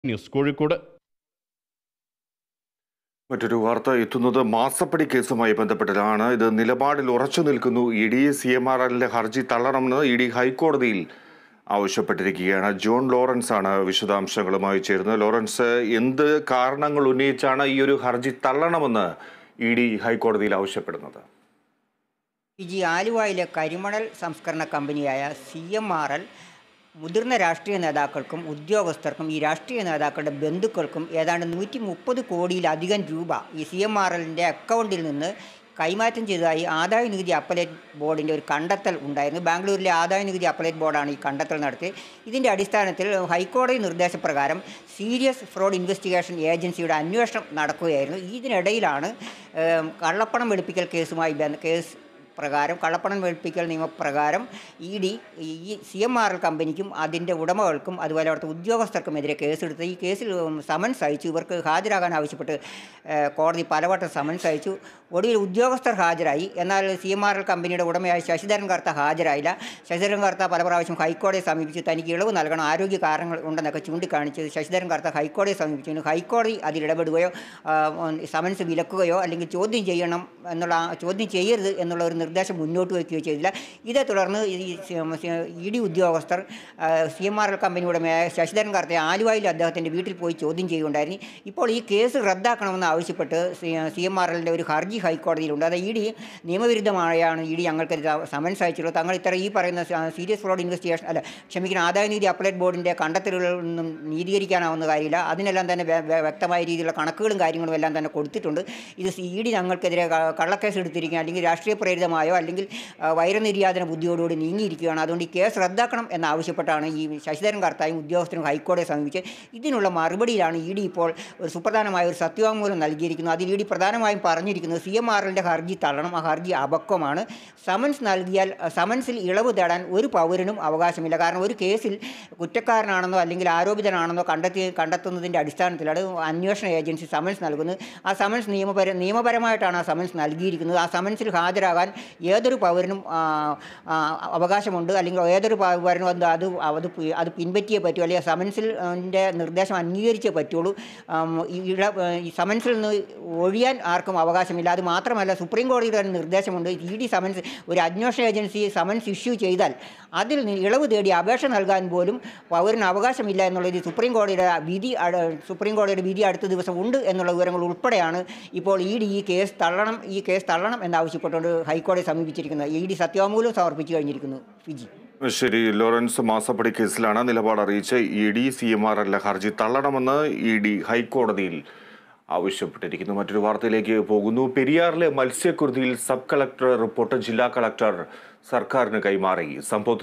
News Kozhikode. മറ്റൊരു വാർത്ത എത്തുന്നത് മാസപ്പടി കേസുമായി ബന്ധപ്പെട്ടിട്ടാണ്. ഇത് നിലപാടിൽ ഉറച്ചു നിൽക്കുന്നു ഇഡി. CMRLന്റെ ഹർജി തള്ളണമെന്ന് ഇഡി ഹൈക്കോടതിയിൽ ആവശ്യപ്പെട്ടിരിക്കുകയാണ്. ജോൺ ലോറൻസ് ആണ് വിശദാംശങ്ങളുമായി ചേരുന്നത്. ലോറൻസ്, എന്ത് കാരണങ്ങൾ ഉന്നയിച്ചാണ് ഈ ഒരു ഹർജി തള്ളണമെന്ന് ഇഡി ഹൈക്കോടതിയിൽ ആവശ്യപ്പെടുന്നത്? ആലുവയിലെ കരിമണൽ സംസ്കരണ കമ്പനിയായ CMRL മുതിർന്ന രാഷ്ട്രീയ നേതാക്കൾക്കും ഉദ്യോഗസ്ഥർക്കും ഈ രാഷ്ട്രീയ നേതാക്കളുടെ ബന്ധുക്കൾക്കും ഏതാണ്ട് 130 കോടിയിലധികം രൂപ ഈ CMRLന്റെ അക്കൗണ്ടിൽ നിന്ന് കൈമാറ്റം ചെയ്തതായി ആദായനികുതി അപ്പലേറ്റ് ബോർഡിൻ്റെ ഒരു കണ്ടെത്തൽ ഉണ്ടായിരുന്നു. ബാംഗ്ലൂരിലെ ആദായനികുതി അപ്പലേറ്റ് ബോർഡാണ് ഈ കണ്ടെത്തൽ നടത്തിയത്. ഇതിൻ്റെ അടിസ്ഥാനത്തിൽ ഹൈക്കോടതി നിർദ്ദേശപ്രകാരം സീരിയസ് ഫ്രോഡ് ഇൻവെസ്റ്റിഗേഷൻ ഏജൻസിയുടെ അന്വേഷണം നടക്കുകയായിരുന്നു. ഇതിനിടയിലാണ് കള്ളപ്പണം വെളുപ്പിക്കൽ കള്ളപ്പണം വെളുപ്പിക്കൽ നിയമപ്രകാരം ഇഡി ഈ CMRL കമ്പനിക്കും അതിൻ്റെ ഉടമകൾക്കും അതുപോലെ അവിടുത്തെ ഉദ്യോഗസ്ഥർക്കുമെതിരെ കേസെടുത്ത് ഈ കേസിൽ സമൻസ് അയച്ചു. ഇവർക്ക് ഹാജരാകാൻ ആവശ്യപ്പെട്ട് കോടതി പലവട്ടം സമൻസ് അയച്ചു. ഒടുവിൽ ഉദ്യോഗസ്ഥർ ഹാജരായി. എന്നാൽ CMRL കമ്പനിയുടെ ഉടമയായ ശശിധരൻ കർത്ത ഹാജരായില്ല. ശശിധരൻ കർത്ത പല പ്രാവശ്യം ഹൈക്കോടതിയെ സമീപിച്ച് തനിക്ക് ഇളവ് നൽകണം, ആരോഗ്യ കാരണങ്ങൾ ഉണ്ടെന്നൊക്കെ ചൂണ്ടിക്കാണിച്ച് ശശിധരൻ കർത്ത ഹൈക്കോടതിയെ സമീപിച്ചു. ഹൈക്കോടതി അതിലിടപെടുകയോ സമൻസ് വിലക്കുകയോ അല്ലെങ്കിൽ ചോദ്യം ചെയ്യരുത് എന്നുള്ള ഒരു നിർദ്ദേശം മുന്നോട്ട് വയ്ക്കുകയോ ചെയ്തില്ല. ഇതേ തുടർന്ന് ഇഡി ഉദ്യോഗസ്ഥർ CMRL കമ്പനി ഉടമയായ ശശിധരൻ കർത്തയെ ആലുവയിൽ അദ്ദേഹത്തിൻ്റെ വീട്ടിൽ പോയി ചോദ്യം ചെയ്യുകയുണ്ടായിരുന്നു. ഇപ്പോൾ ഈ കേസ് റദ്ദാക്കണമെന്ന് ആവശ്യപ്പെട്ട് CMRLൻ്റെ ഒരു ഹർജി ഹൈക്കോടതിയിലുണ്ട്. അത് നിയമവിരുദ്ധമായാണ് ഞങ്ങൾക്കെതിരെ സമൻസ് അയച്ചുള്ളത്. തങ്ങൾ ഈ പറയുന്ന സീരിയസ് ഫ്രോഡ് ഇൻവെസ്റ്റിഗേഷൻ ആദായനികുതി അപ്പലേറ്റ് ബോർഡിൻ്റെ കണ്ടെത്തലുകളിൽ നിന്നും നീതീകരിക്കാനാവുന്ന കാര്യമില്ല. അതിനെല്ലാം തന്നെ വ്യക്തമായ രീതിയിലുള്ള കണക്കുകളും കാര്യങ്ങളും എല്ലാം തന്നെ കൊടുത്തിട്ടുണ്ട്. ഇത് ഞങ്ങൾക്കെതിരെ കള്ളക്കേസ് എടുത്തിരിക്കുക അല്ലെങ്കിൽ രാഷ്ട്രീയ പ്രേരിതമായോ അല്ലെങ്കിൽ വൈരനിര്യാതന ബുദ്ധിയോടുകൂടി നീങ്ങിയിരിക്കുകയാണ്. അതുകൊണ്ട് ഈ കേസ് റദ്ദാക്കണം എന്നാവശ്യപ്പെട്ടാണ് ഈ ശശിധരൻ കർത്തായും ഉദ്യോഗസ്ഥരും ഹൈക്കോടതിയെ സമീപിച്ച് ഇതിനുള്ള മറുപടിയിലാണ് ഇഡി ഇപ്പോൾ ഒരു സുപ്രധാനമായ ഒരു സത്യവാങ്മൂലം നൽകിയിരിക്കുന്നത്. അതിൽ ഇഡി പ്രധാനമായും പറഞ്ഞിരിക്കുന്നത് CMRLൻ്റെ ഹർജി തള്ളണം, ആ ഹർജി അപക്വമാണ്. സമൻസിൽ ഇളവ് തേടാൻ ഒരു പൗരനും അവകാശമില്ല. കാരണം ഒരു കേസിൽ കുറ്റക്കാരനാണെന്നോ അല്ലെങ്കിൽ ആരോപിതനാണെന്നോ കണ്ടെത്തുന്നതിൻ്റെ അടിസ്ഥാനത്തിലാണ് അന്വേഷണ ഏജൻസി സമൻസ് നൽകുന്നത്. ആ സമൻസ് നിയമപരമായിട്ടാണ് ആ സമൻസ് നൽകിയിരിക്കുന്നത്. ആ സമൻസിൽ ഹാജരാകാൻ ഏതൊരു പൗരനും അവകാശമുണ്ട്. അല്ലെങ്കിൽ ഏതൊരു പൗരനും അത് പിൻപറ്റിയേ പറ്റൂ, അല്ലെങ്കിൽ സമൻസിൻ്റെ നിർദ്ദേശം അംഗീകരിച്ചേ പറ്റുള്ളൂ. ഈ സമൻസിൽ നിന്ന് ഒഴിയാൻ ആർക്കും അവകാശമില്ല. അത് മാത്രമല്ല, സുപ്രീം കോടതിയുടെ തന്നെ നിർദ്ദേശമുണ്ട്. ഇഡി സമൻസ് ഒരു അന്വേഷണ ഏജൻസി സമൻസ് ഇഷ്യൂ ചെയ്താൽ അതിൽ ഇളവ് തേടി അപേക്ഷ നൽകാൻ പോലും പൗരന് അവകാശമില്ല എന്നുള്ളത് സുപ്രീം കോടതിയുടെ വിധി അടുത്ത ദിവസം ഉണ്ട് എന്നുള്ള വിവരങ്ങൾ ഉൾപ്പെടെയാണ് ഇപ്പോൾ ഇഡി ഈ കേസ് തള്ളണം എന്നാവശ്യപ്പെട്ടുകൊണ്ട് ഹൈക്കോടതിയെ സമീപിച്ചിരിക്കുന്നത്. ഇഡി സത്യവാങ്മൂലം സമർപ്പിച്ചു കഴിഞ്ഞിരിക്കുന്നു. ശരി ലോറൻസ്, മാസപ്പടി കേസിലാണ് നിലപാട് അറിയിച്ച് ഇഡി. CMRL ഹർജി തള്ളണമെന്ന് ഇഡി ഹൈക്കോടതിയിൽ ആവശ്യപ്പെട്ടിരിക്കുന്നു. മറ്റൊരു വാർത്തയിലേക്ക് പോകുന്നു. പെരിയാറിലെ മത്സ്യക്കുരുതിയിൽ സബ് കളക്ടർ റിപ്പോർട്ട് ജില്ലാ കളക്ടർ സർക്കാരിന് കൈമാറി. സംഭവത്തിൽ